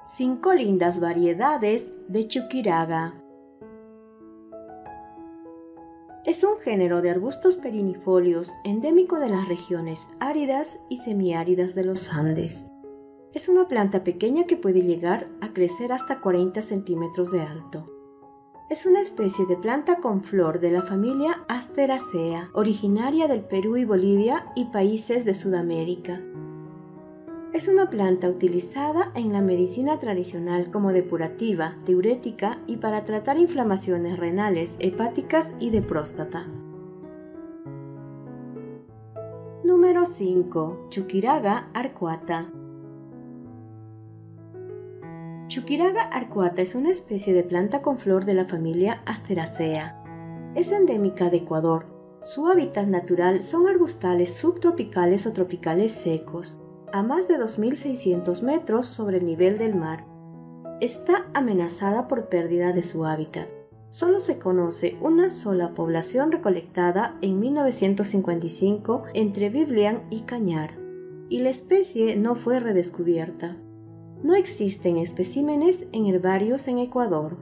5 lindas variedades de Chuquiraga. Es un género de arbustos perennifolios endémico de las regiones áridas y semiáridas de los Andes. Es una planta pequeña que puede llegar a crecer hasta 40 centímetros de alto. Es una especie de planta con flor de la familia Asteraceae, originaria del Perú y Bolivia y países de Sudamérica. Es una planta utilizada en la medicina tradicional como depurativa, diurética y para tratar inflamaciones renales, hepáticas y de próstata. Número 5. Chuquiraga arcuata. Chuquiraga arcuata es una especie de planta con flor de la familia Asteraceae. Es endémica de Ecuador. Su hábitat natural son arbustales subtropicales o tropicales secos, a más de 2.600 metros sobre el nivel del mar. Está amenazada por pérdida de su hábitat. Solo se conoce una sola población recolectada en 1955 entre Biblián y Cañar, y la especie no fue redescubierta. No existen especímenes en herbarios en Ecuador.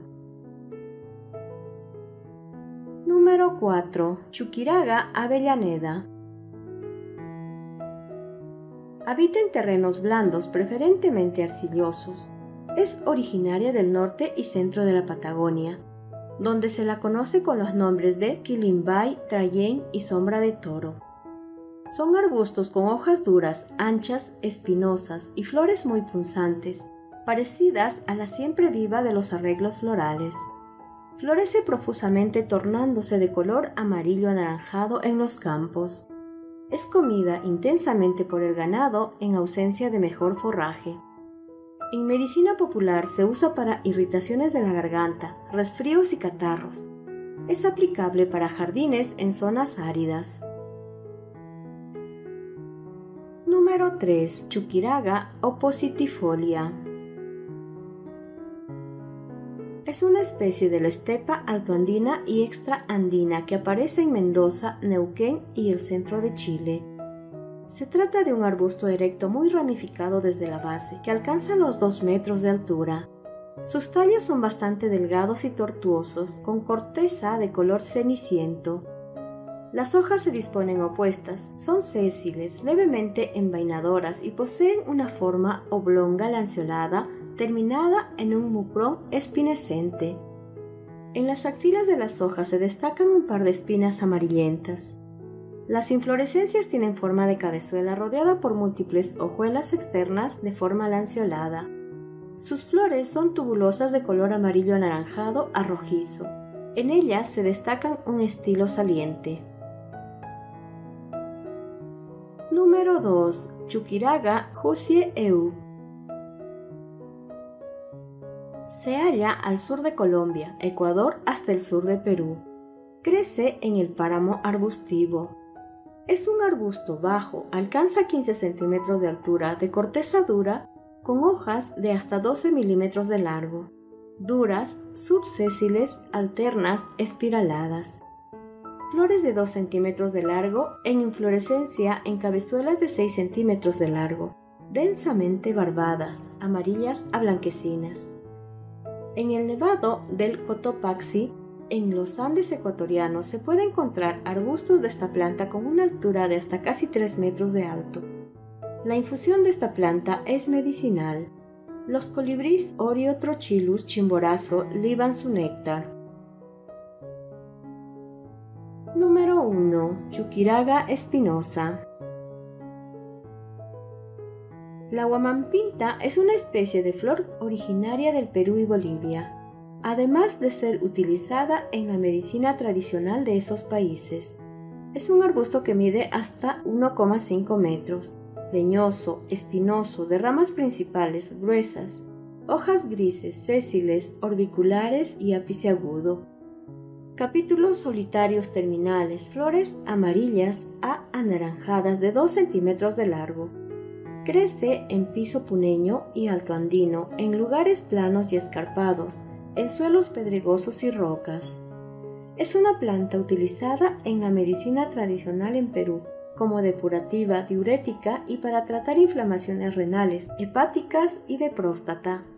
Número 4. Chuquiraga avellaneda. Habita en terrenos blandos, preferentemente arcillosos. Es originaria del norte y centro de la Patagonia, donde se la conoce con los nombres de quilimbay, trayén y sombra de toro. Son arbustos con hojas duras, anchas, espinosas y flores muy punzantes, parecidas a la siempre viva de los arreglos florales. Florece profusamente tornándose de color amarillo anaranjado en los campos. Es comida intensamente por el ganado en ausencia de mejor forraje. En medicina popular se usa para irritaciones de la garganta, resfríos y catarros. Es aplicable para jardines en zonas áridas. Número 3. Chuquiraga oppositifolia. Es una especie de la estepa altoandina y extraandina que aparece en Mendoza, Neuquén y el centro de Chile. Se trata de un arbusto erecto muy ramificado desde la base, que alcanza los 2 metros de altura. Sus tallos son bastante delgados y tortuosos, con corteza de color ceniciento. Las hojas se disponen opuestas, son sésiles, levemente envainadoras y poseen una forma oblonga-lanceolada terminada en un mucrón espinescente. En las axilas de las hojas se destacan un par de espinas amarillentas. Las inflorescencias tienen forma de cabezuela rodeada por múltiples hojuelas externas de forma lanceolada. Sus flores son tubulosas de color amarillo anaranjado a rojizo. En ellas se destacan un estilo saliente. Número 2. Chuquiraga husieu. Se halla al sur de Colombia, Ecuador hasta el sur de Perú. Crece en el páramo arbustivo. Es un arbusto bajo, alcanza 15 centímetros de altura, de corteza dura, con hojas de hasta 12 milímetros de largo, duras, subsésiles, alternas, espiraladas. Flores de 2 centímetros de largo, en inflorescencia en cabezuelas de 6 centímetros de largo, densamente barbadas, amarillas a blanquecinas. En el Nevado del Cotopaxi, en los Andes ecuatorianos, se puede encontrar arbustos de esta planta con una altura de hasta casi 3 metros de alto. La infusión de esta planta es medicinal. Los colibríes Oriotrochilus chimborazo liban su néctar. Número 1. Chuquiraga espinosa. La huamampinta es una especie de flor originaria del Perú y Bolivia, además de ser utilizada en la medicina tradicional de esos países. Es un arbusto que mide hasta 1,5 metros, leñoso, espinoso, de ramas principales gruesas, hojas grises, sésiles, orbiculares y ápice agudo. Capítulos solitarios terminales, flores amarillas a anaranjadas de 2 centímetros de largo. Crece en piso puneño y altoandino, en lugares planos y escarpados, en suelos pedregosos y rocas. Es una planta utilizada en la medicina tradicional en Perú, como depurativa, diurética y para tratar inflamaciones renales, hepáticas y de próstata.